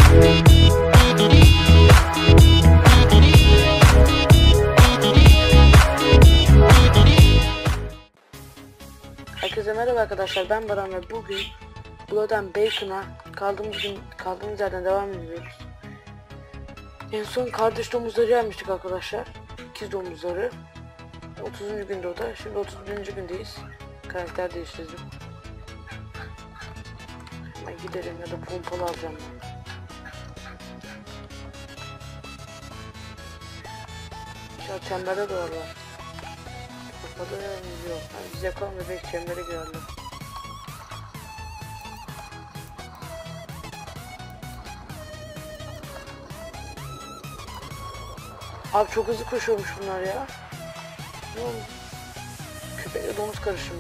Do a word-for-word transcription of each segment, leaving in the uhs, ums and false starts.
Herkese merhaba arkadaşlar, ben Baran ve bugün Blood and Bacon'a kaldığımız gün kaldığımız yerden devam ediyoruz. En son kardeş domuzları gelmiştik arkadaşlar, ikiz domuzları. otuzuncu günde o da, şimdi otuz birinci gündeyiz. Karakter değiştirdim. Hemen gidelim ya da pompalı alacağım ben. Şu çemberde doğru var. Kapalı yok. Yani biz yakalım ve belki çembere girerler. Abi çok hızlı koşuyormuş bunlar ya. Ne oldu? Köpekle domuz karışımı.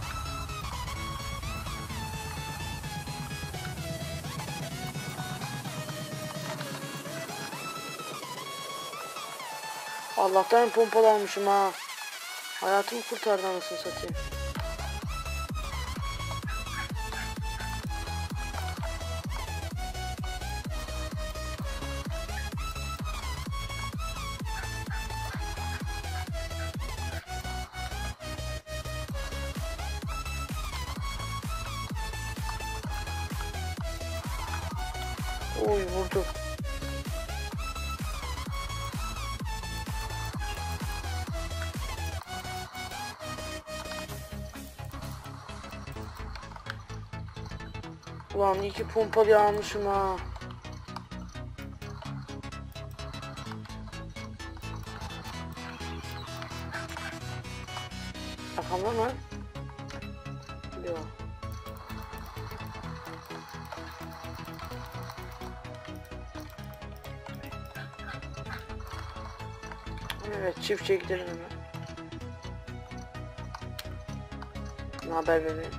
Allah'tan pompalı almışım ha. Hayatımı kurtardı anasını satayım. Oy vurdu. Ulan iyi ki pompalı almışım ha. Arkamda mı? Yok. Evet, çiftçiye gidelim hemen. Ne haber bebeğim?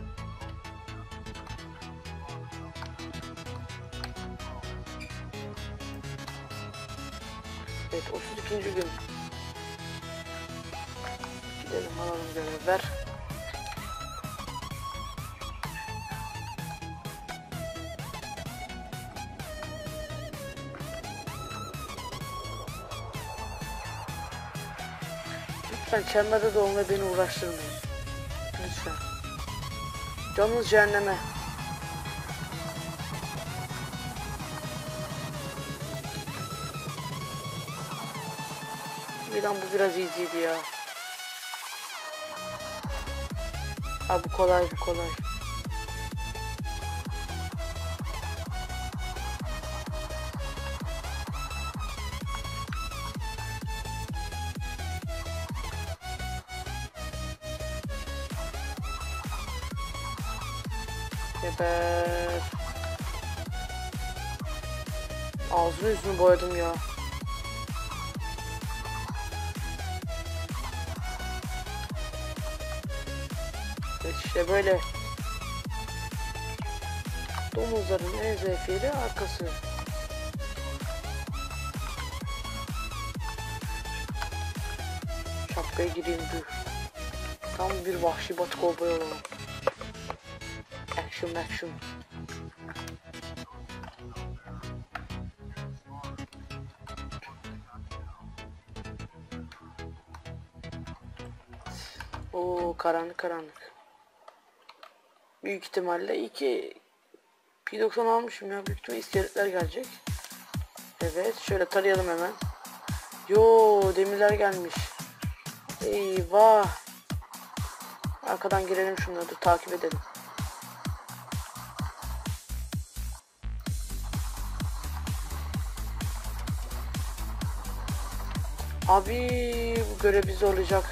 Evet, otuz ikinci gün. Gidelim alalım görevler. Lütfen çemberde de olmayı beni uğraştırmayın. Lütfen. Canınız cehenneme. Milan bu biraz easy'ydi ya. Abi bu kolay, bu kolay. Geber. Ağzını yüzünü boyadım ya. İşte böyle domuzların en zayıf yeri arkası. Şapkaya gireyim dur. Tam bir vahşi batı kovboy olalım. Action action. Oo, karanlık karanlık. Büyük ihtimalle iki P doksan almışım ya. Büyük ihtimalle iskeletler gelecek. Evet, şöyle tarayalım hemen. Yo, demirler gelmiş. Eyvah. Arkadan girelim şunları, takip edelim. Abi bu görev bizi olacak.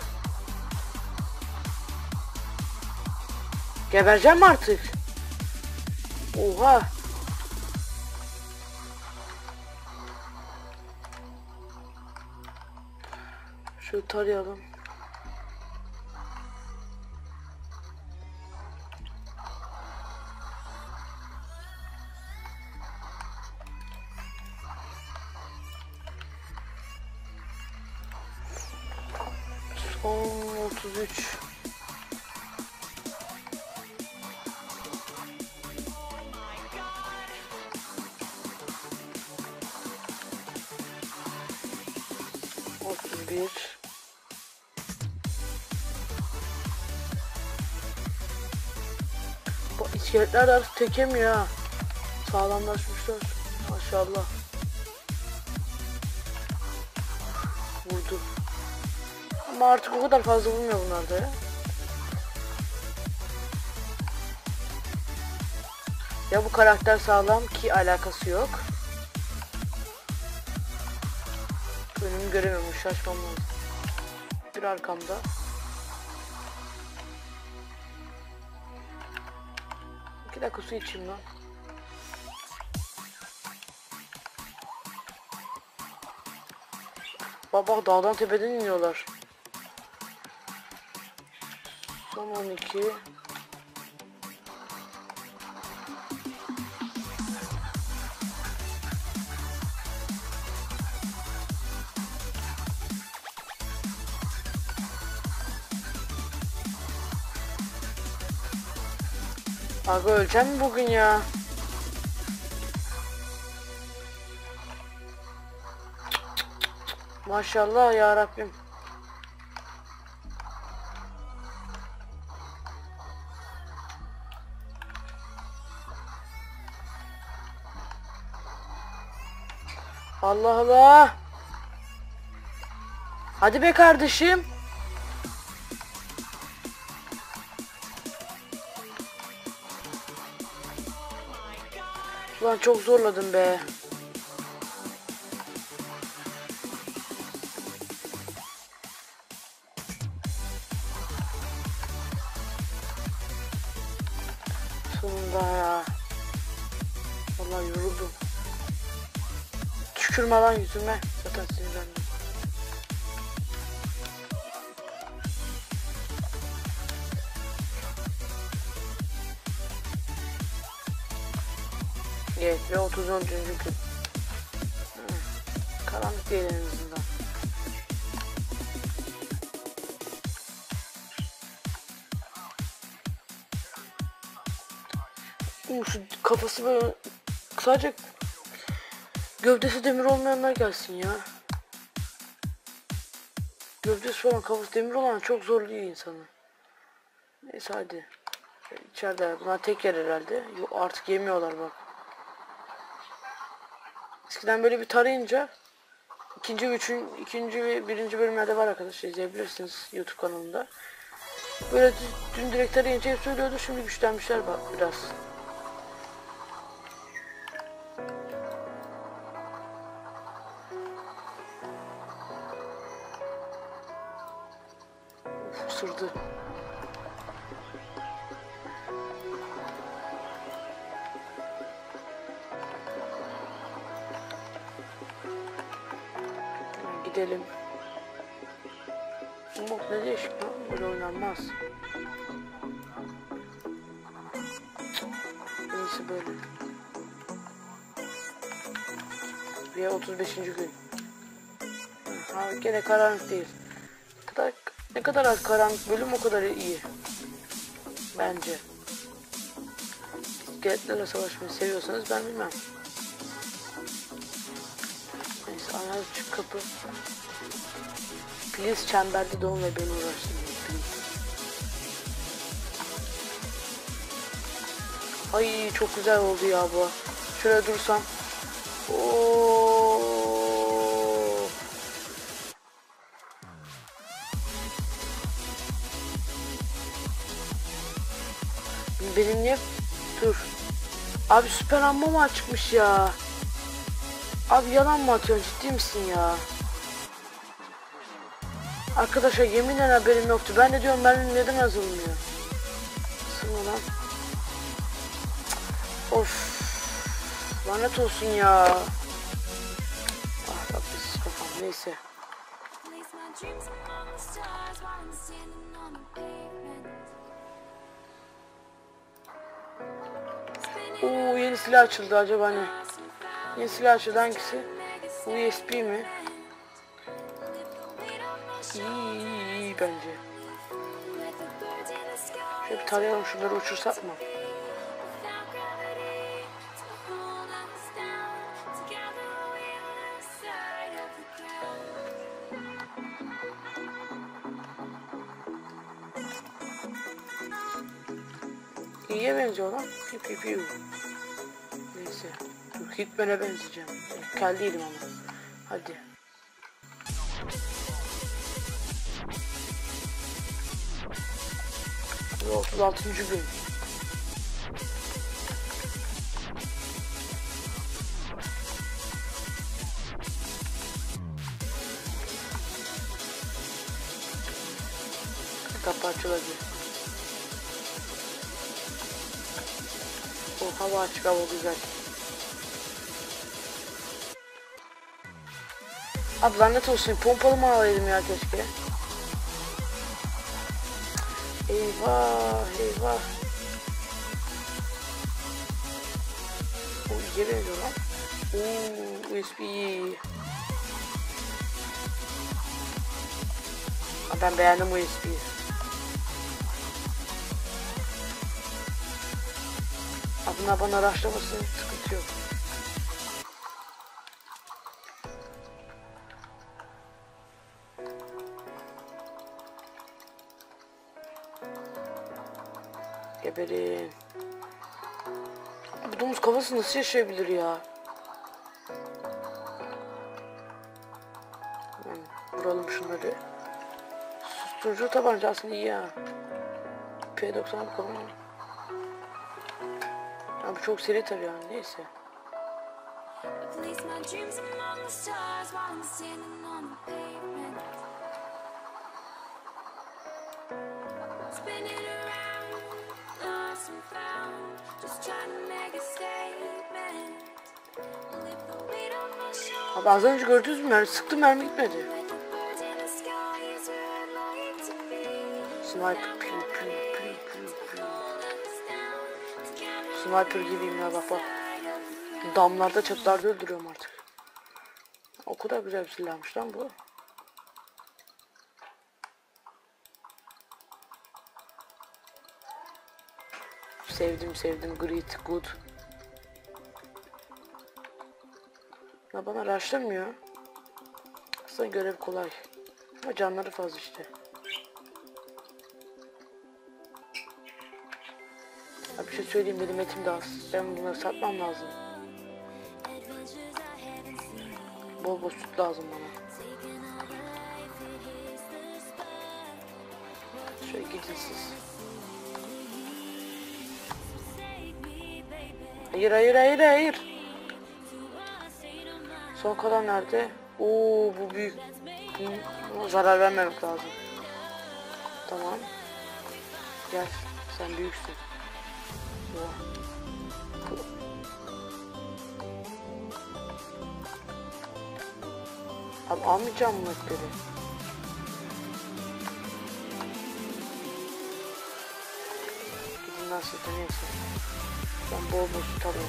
Gebereceğim mi artık? Oha. Şöyle tarayalım. Son otuz üç. bir. Bu iskeletler artık tekemiyor ha. Sağlamlaşmışlar. Maşallah. Vurdu. Ama artık o kadar fazla vurmuyor bunlar da ya. Ya bu karakter sağlam ki alakası yok. Önümü göremiyorum, şaşmam lazım. Bir arkamda. İki dakika su içeyim lan. Bak bak, dağdan tepeden iniyorlar. Son on iki. Abi öleceğim mi bugün ya? Maşallah ya Rabbim. Allah Allah. Hadi be kardeşim. Ulan çok zorladım be. Sonunda ya. Vallahi yoruldum. Tükürme lan yüzüme. Zaten sinirlendim. Evet ve otuz on. gün. Karanlık değil en azından. Uh, şu kafası böyle sadece gövdesi demir olmayanlar gelsin ya. Gövdesi falan kafası demir olan çok zorluyor insanı. Neyse hadi. İçeride bunlar tek yer herhalde. Yok artık yemiyorlar bak. Eskiden böyle bir tarayınca ikinci, üçün, ikinci ve birinci bölümlerde var arkadaşlar, izleyebilirsiniz YouTube kanalında. Böyle dün direkt tarayınca hep söylüyordu, şimdi güçlenmişler bak biraz. Uf, ısırdı. Gidelim. Bak ne değişik lan, böyle oynanmaz. Neyse böyle. Ve otuz beşinci. gün. Ha, gene karanlık değil. Ne kadar, ne kadar az karanlık bölüm o kadar iyi. Bence. İskeletlerle savaşmayı seviyorsanız ben bilmem. Neyse ayağı çık kapı. Please çemberde doğun ve beni uğraştırmayın. Ay çok güzel oldu ya bu. Şöyle dursam. Oo. Benim niye? Dur. Abi süper amma mı çıkmış ya? Abi yalan mı atıyorsun, ciddi misin ya? Arkadaşlar yeminle haberim yoktu. Ben de diyorum benim neden yazılmıyor? Sınır lan. Of. Lanet olsun ya. Ah Rabbis kafam, neyse. Oo, yeni silah açıldı, acaba ne? Yeni silah açıldı, hangisi? U S B mi? İyi, iyi, iyi bence. Şöyle bir tarayalım, şunları uçursak mı? İyiye benziyor lan. Piu piu piu. Neyse. Hitman'e benzeyeceğim. Kel değilim ama. Hadi. otuz altıncı gün. Kapı açılabilir. O hava açık, hava güzel. Abi lanet olsun, pompalı mı alaydım ya keşke. Eyvah eyvah. O iyice benziyor lan. Ooo U S B. Ben beğendim U S B'yi. Bunlar bana araştırmasın, sıkıntı yok. Geberin. Bu domuz kafası nasıl yaşayabilir ya? Hmm, vuralım şunları. Susturucu tabanca aslında iyi ya. P doksan bakalım. Abi çok seri tabii yani, neyse. Abi az önce gördünüz mü? Yani sıktım, mermi gitmedi. Sniper piu piu piu piu piu. Sniper gibiyim ya, bak bak. Damlarda, çatılarda öldürüyorum artık. O kadar güzel bir silahmış lan bu. Sevdim sevdim, great, good. Ya bana rushlamıyor. Aslında görev kolay. Ama canları fazla işte. Ya bir şey söyleyeyim, benim etim de az. Ben bunları satmam lazım. Bol bol süt lazım bana. Şöyle gidin siz. Hayır hayır hayır hayır. Son kalan nerede? Oo bu büyük. Buna zarar vermemek lazım. Tamam. Gel, sen büyüksün. Abi almayacağım bu etleri. Gidin nasıl da, neyse. Ben bol bol süt alıyorum.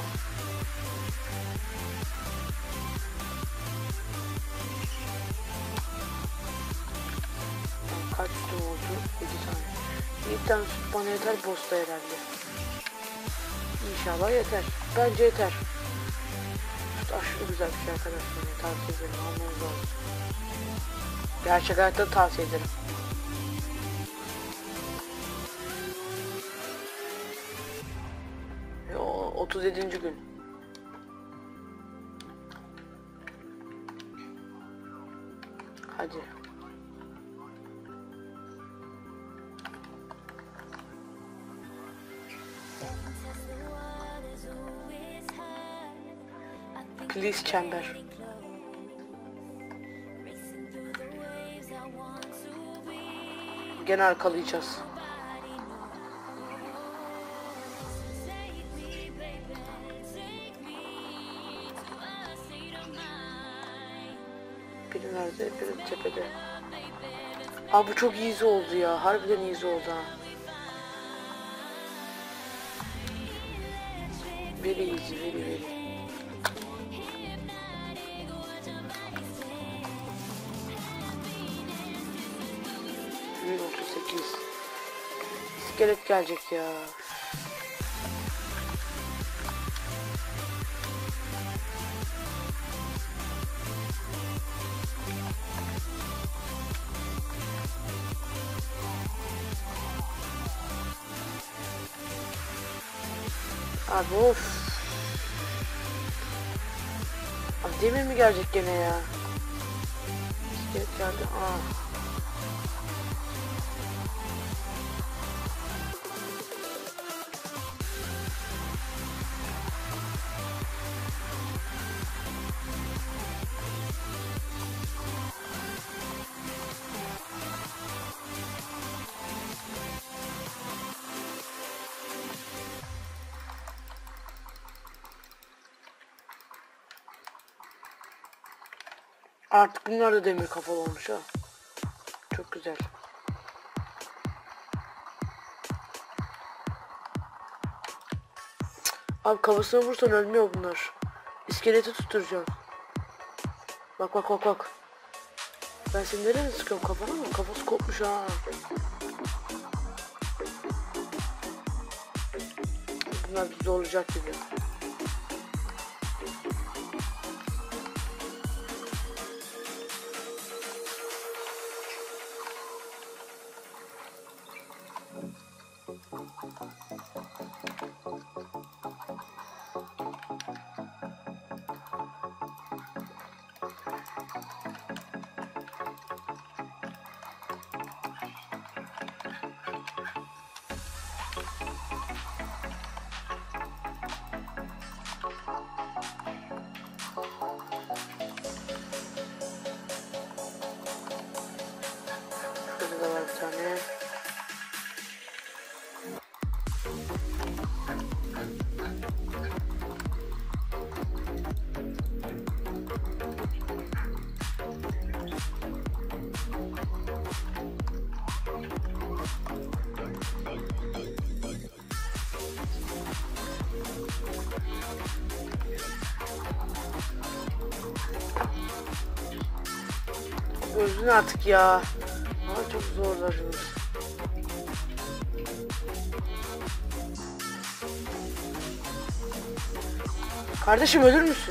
Kaç sütüm oldu? yedi tane. yedi tane süt bana yeter, bosta herhalde. İnşallah yeter. Bence yeter. Süt aşırı güzel bir şey arkadaşlar. Tavsiye ederim. Almanız lazım. Gerçek hayatta tavsiye ederim. Ve o otuz yedinci gün. Hadi. Please çember. Gene arkalayacağız. Biri nerede? Biri tepede. Abi bu çok easy oldu ya. Harbiden easy oldu ha. Very easy, very very. otuz sekiz. İskelet gelecek ya. Abi of. Abi demir mi gelecek gene ya? İskelet geldi. Aa. Artık bunlar da demir kafalı olmuş ha. Çok güzel. Abi kafasına vursan ölmüyor bunlar. İskeleti tutturacağım. Bak bak bak bak. Ben seni nereye sıkıyorum, kafana mı? Kafası kopmuş ha. Bunlar bizi zorlayacak gibi. Şurada da var bir tane. Öldün artık ya. Ama çok zorlaşmış. Kardeşim ölür müsün?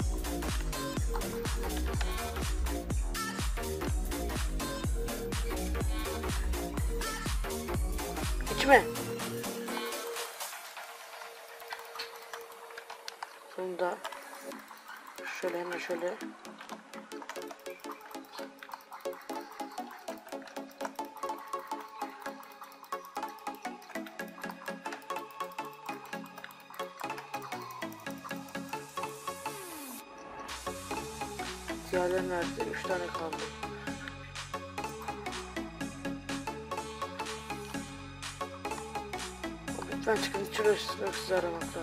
İçme. Bunu da şöyle hemen şöyle. Diğerleri nerede? Üç tane kaldı. Lütfen çıkın, hiç uğraşsın sizi aramaktan.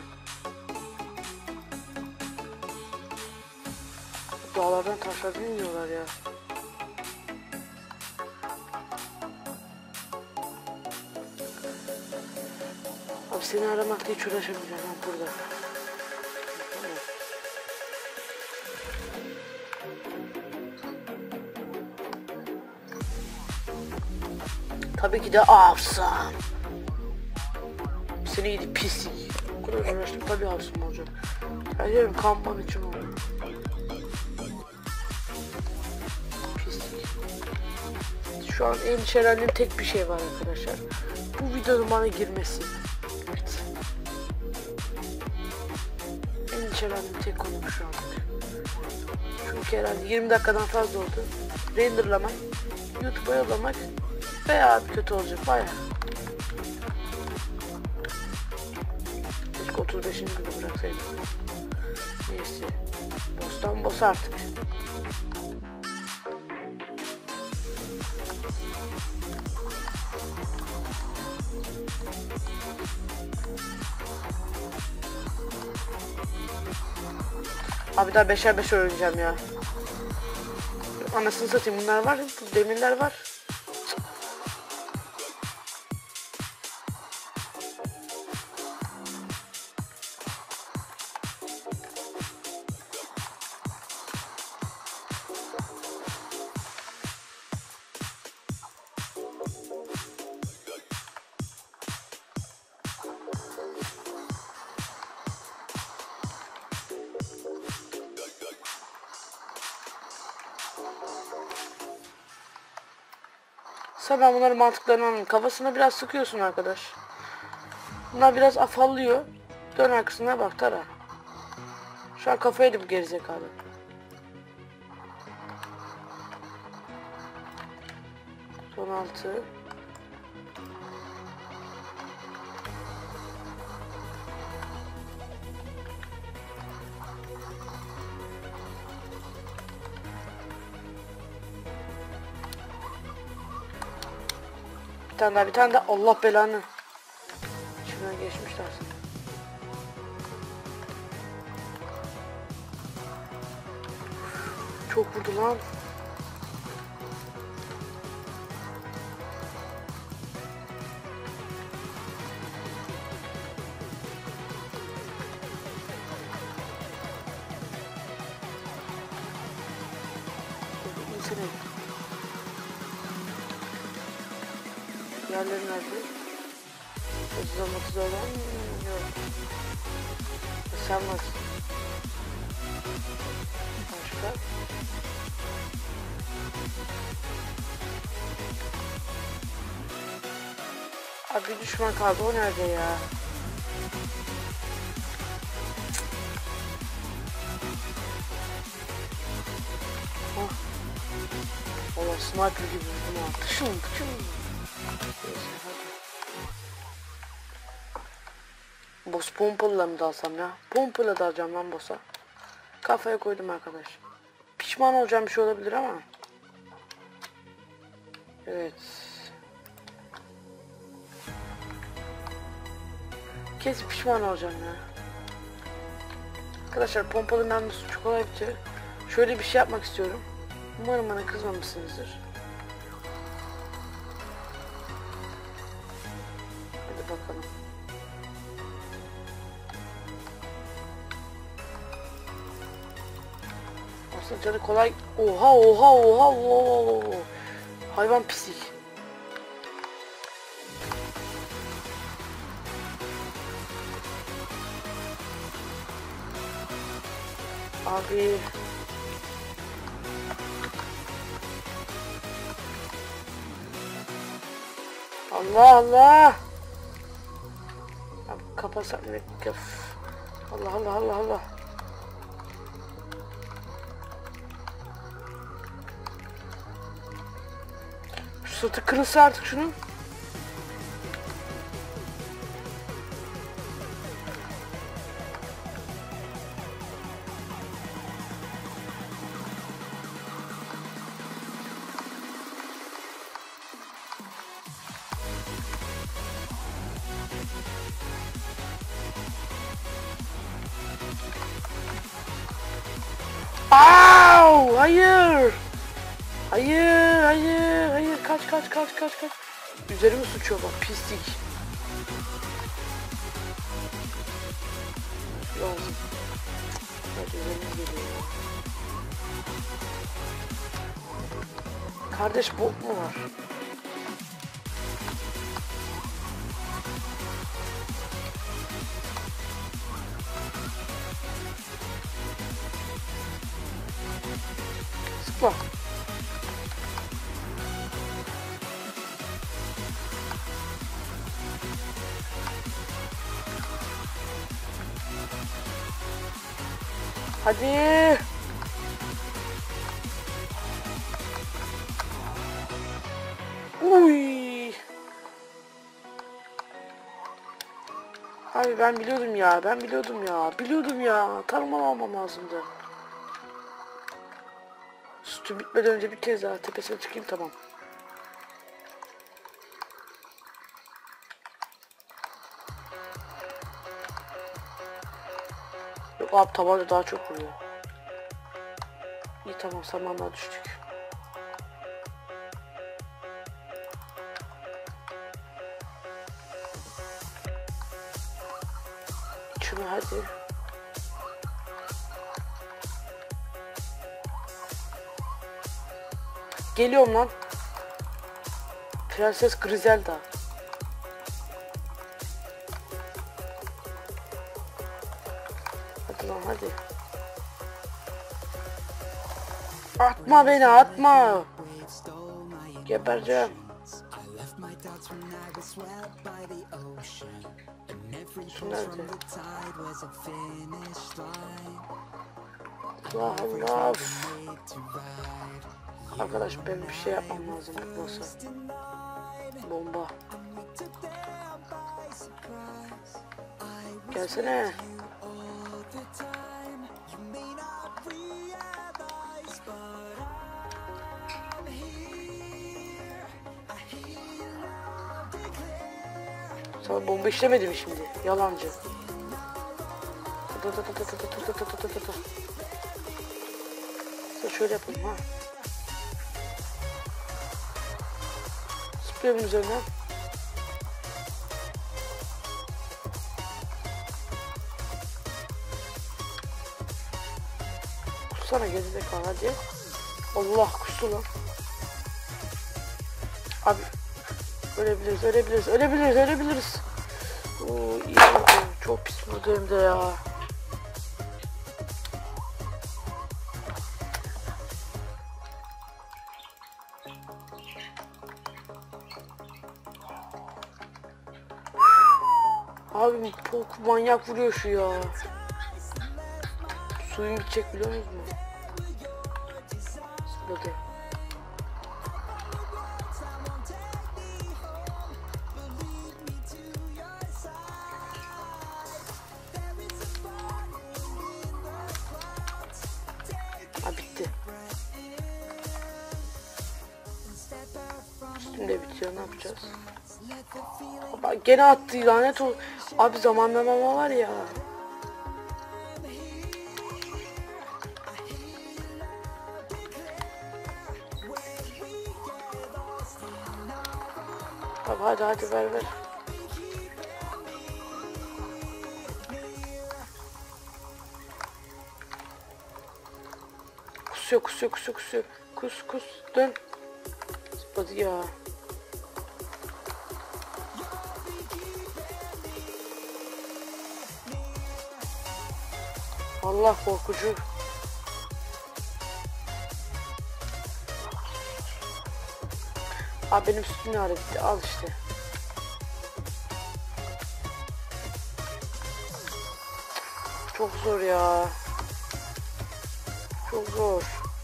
Dağlardan taşlardan iniyorlar ya. Abi seni aramakta hiç uğraşamayacağım ben burada. Tabii ki de avsam. Seni gidi pislik. O kadar uğraştım, tabii avsam olacak. Her yerim kampan için oldu. Pislik. Şu an endişelendiğim tek bir şey var arkadaşlar. Bu videonun bana girmesi. Evet. Endişelendiğim tek konu şu an. Çünkü herhalde yirmi dakikadan fazla oldu. Renderlamak, YouTube'a yollamak veya kötü olacak bayağı. Keşke otuz beşinci günü bıraksaydım. Neyse. Boss'tan boss artık. Abi daha beşer beş öğreneceğim ya. Anasını satayım, bunlar var, demirler var. Sen ben bunları mantıklarını anladım. Kafasına biraz sıkıyorsun arkadaş. Bunlar biraz afallıyor. Dön arkasına bak Tara. Şu an kafayı yedi bu gerizekalı. Son altı. Bir tane daha, bir tane daha. Allah belanı. İçimden geçmişler. Çok vurdu lan. İnsene. Yerleri nerede? otuz otuz olan yok. Sen varsın. Başka? Abi bir düşman kaldı, o nerede ya? Hah. Valla sniper gibi vurdum ha. Tışın tışın. Neyse hadi. Boss pompalı mı dalsam ya? Pompalı dalacağım lan boss'a. Kafaya koydum arkadaş. Pişman olacağım bir şey olabilir ama. Evet. Kesin pişman olacağım ya. Arkadaşlar pompalı mermisi çok kolay bitiyor. Şöyle bir şey yapmak istiyorum. Umarım bana kızmamışsınızdır. Hadi bakalım. Aslında canı kolay. Oha oha oha oha. Hayvan pislik. Abi. Allah Allah. Abi kapasak mı? Allah Allah Allah Allah. Şu sırtı kırılsa artık şunun. Au! Hayır! Hayır, hayır, hayır. Kaç, kaç, kaç, kaç, kaç. Üzerime sıçıyor bak, pislik. Lazım. Hadi üzerime geliyor. Kardeş bot mu var? Sıkma. Hadi. Uy. Abi ben biliyordum ya, ben biliyordum ya, biliyordum ya. Tarımam almam lazımdı. Sütü bitmeden önce bir kez daha tepesine çıkayım, tamam. Yok abi, tabanca daha çok vuruyor. İyi tamam, samanlığa düştük. Şunu hadi. Geliyorum lan. Prenses Griselda. Hadi lan hadi. Atma beni, atma. Gebereceğim. Şu nerede? Allah Allah. Arkadaş ben bir şey yapmam lazım. Nasıl? Bomba. Gelsene. Sana bomba işlemedi mi şimdi? Yalancı. Şöyle yapalım ha. Zıplayalım üzerinden. Kussana gerizekalı hadi. Allah kustu lan. Abi ölebiliriz, ölebiliriz, ölebiliriz, ölebiliriz. Oo, iyi oldu. Çok pis vurdu hem de ya. Abi çok manyak vuruyor şu ya. Suyun gidecek biliyor musunuz? Zıpladı. Ha bitti. Üstünde bitiyor, ne yapacağız? Bak gene attı lanet ol. Abi zamanlama var ya. Abi hadi hadi ver ver. Kusuyor kusuyor kusuyor kusuyor. Kus kus dön. Zıpladı ya. Allah korkucu. Abi benim sütüm ne hale gitti, al işte. Çok zor ya. Çok zor.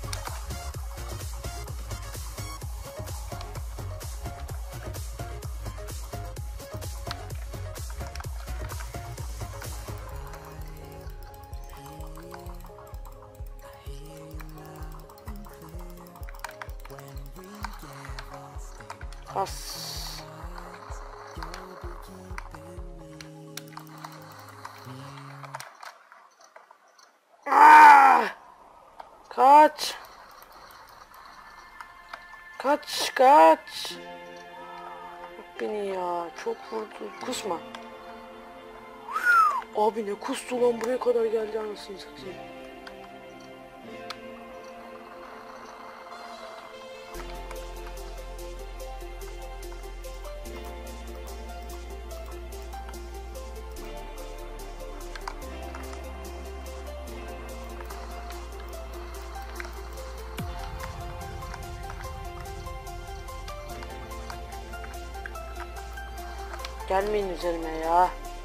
As. Aa! Kaç. Kaç kaç. Beni ya çok vurdu. Kusma. Abi ne kustu lan, buraya kadar geldi anasını satayım. Gelmeyin üzerime ya.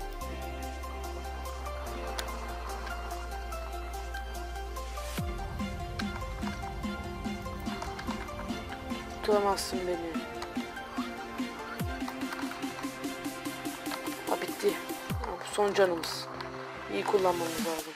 Tutamazsın beni. Ha bitti. Ha, bu son canımız. İyi kullanmamız lazım.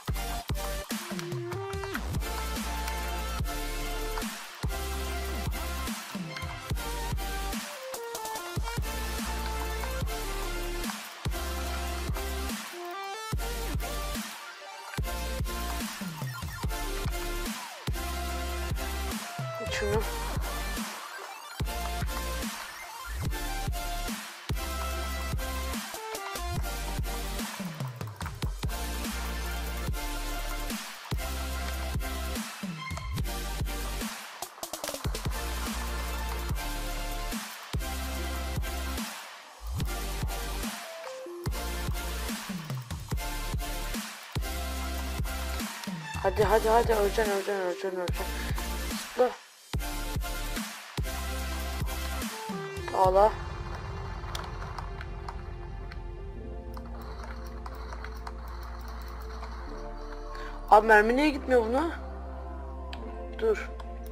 Şunu. Hadi hadi hadi öleceksin öleceksin öleceksin öleceksin. Zıpla. Ağla. Abi mermi niye gitmiyor buna? Dur.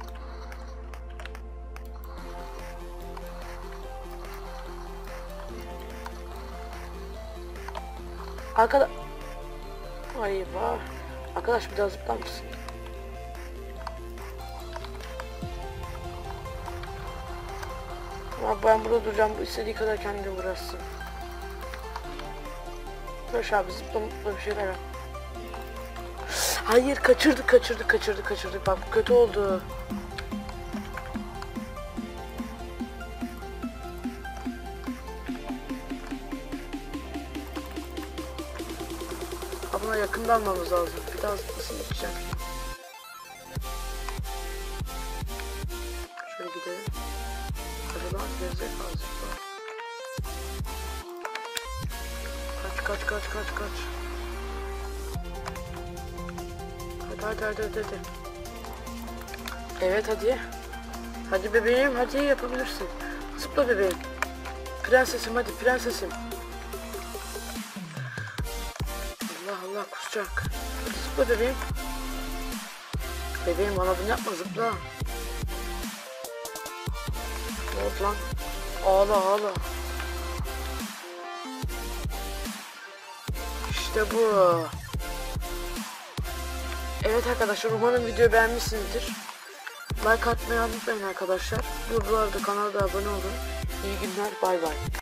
Arkada... Ay vah. Arkadaş bir daha zıplar mısın? Ama ben burada duracağım. Bu istediği kadar kendine uğraşsın. Barış abi zıpla mutlu bir şeyler yap. Hayır kaçırdık kaçırdık kaçırdık kaçırdık. Bak bu kötü oldu. Buna yakında almamız lazım. Bir daha zıplasın gideceğim. Şöyle gidelim. Hadi lan gerizekalı zıpla. Kaç kaç kaç kaç kaç. Hadi hadi hadi hadi hadi. Evet hadi. Hadi bebeğim hadi yapabilirsin. Zıpla bebeğim. Prensesim hadi prensesim. Allah Allah kusacak. Hadi zıpla bebeğim. Bebeğim bana bunu yapma zıpla. Ne oldu lan? Ağla ağla. İşte bu. Evet arkadaşlar umarım videoyu beğenmişsinizdir. Like atmayı unutmayın arkadaşlar. Bu arada kanala da abone olun. İyi günler bay bay.